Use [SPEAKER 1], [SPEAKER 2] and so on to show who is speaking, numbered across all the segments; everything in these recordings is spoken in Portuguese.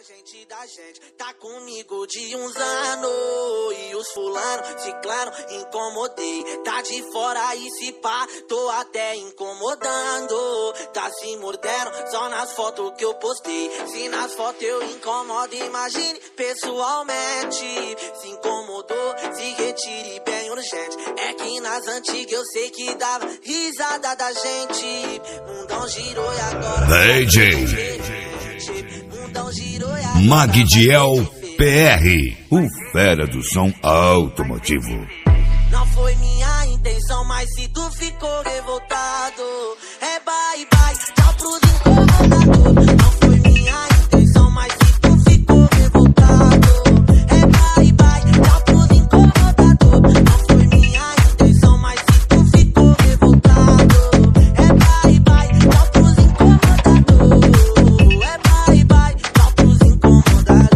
[SPEAKER 1] gente da gente tá comigo de uns anos. E os fulano, ciclano, incomodei. Tá de fora e se pá, tô até incomodando. Tá se mordendo só nas fotos que eu postei. Se nas fotos eu incomodo, imagine pessoalmente. Se incomodou, se retire bem urgente. É que nas antigas eu sei que dava risada da gente. Mundão girou e agora
[SPEAKER 2] DJ Magdiel PR, o fera do som automotivo.
[SPEAKER 1] Não foi minha intenção, mas se tu ficou revoltado, é bye bye, tchau pros incomodados. Não foi minha intenção, mas se tu ficou revoltado, é bye bye, tchau pros incomodados. Não foi minha intenção, mas se tu ficou revoltado, é bye bye, tchau pros incomodados. É bye bye, tchau pros incomodados.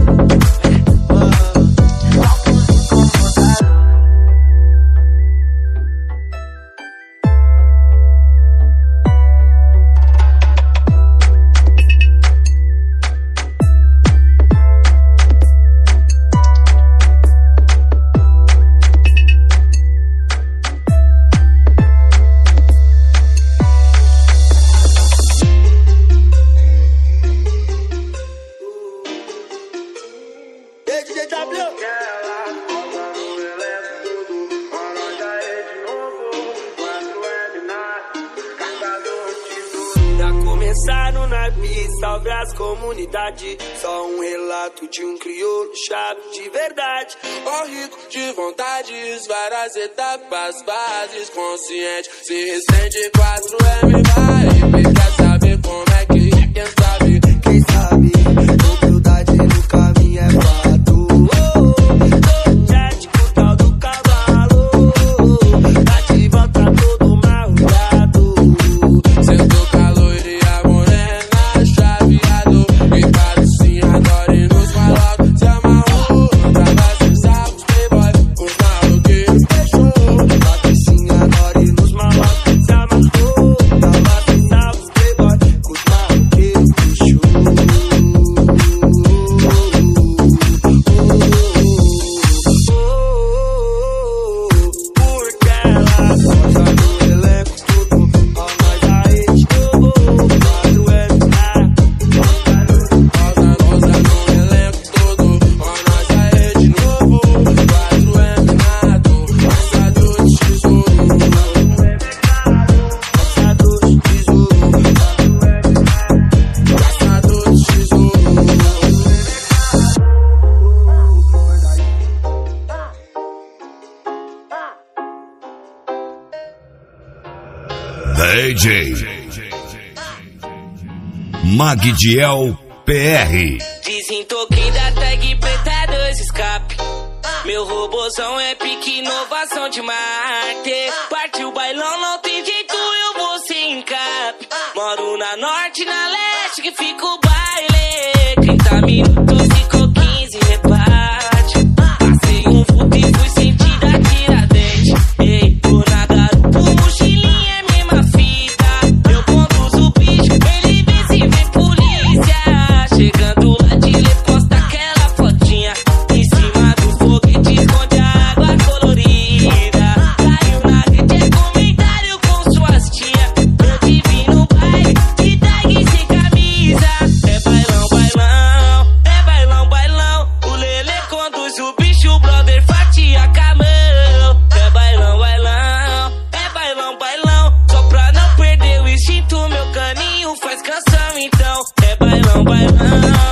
[SPEAKER 3] Começaram na pista, salve as comunidades. Só um relato de um crioulo chave de verdade. Ó rico de vontades, várias etapas, fases consciente. Se recende 4M vai, e quer saber como é que é, quem sabe, humildade no caminho é fato. Jético tal do cavalo, tá de volta todo marrulhado. Sentou calor e a morena chaveado. E parecia agora e nos malotes se amarrou. Tava sem sapos, playboy, os maloqueiros fechou. Patricinha agora e nos malotes se amarrou. Tava sem sapos, playboy, os maloqueiros fechou. Porque ela gosta do elenco tudo, ó nós aí de novo. 4M rosa no elenco todo, ó nós aí de novo. 4M nado, caçador de tesouro. Caçador de tesouro. Caçador de tesouro.
[SPEAKER 2] DJ Magdiel PR.
[SPEAKER 3] Desentoquei da tag preta 2 escape. Meu robozão é pique inovação de Marte. Partiu o bailão, não tem jeito, eu vou sem cap. Moro na norte, na leste, que fica o baile. 30 minutos ficou 15, reparte. Passei um vulto e fui sentido a Tiradentes. Ei, tô na garupa, mochilinha é mesma fita. Eu conduzo o bicho, ele vê se vem polícia. Chegando lá de lê, posta aquela fotinha. Em cima do foguete esconde a água colorida. Caiu na rede, é comentário com suas tia. Eu te vi no baile, de tag sem camisa. É bailão, bailão, é bailão, bailão. O Lelê conduz o bicho, o brother fatia com a mão. É bailão, bailão, é bailão, bailão. Só pra não perder o instinto, meu caninho faz canção então. É bailão, bailão.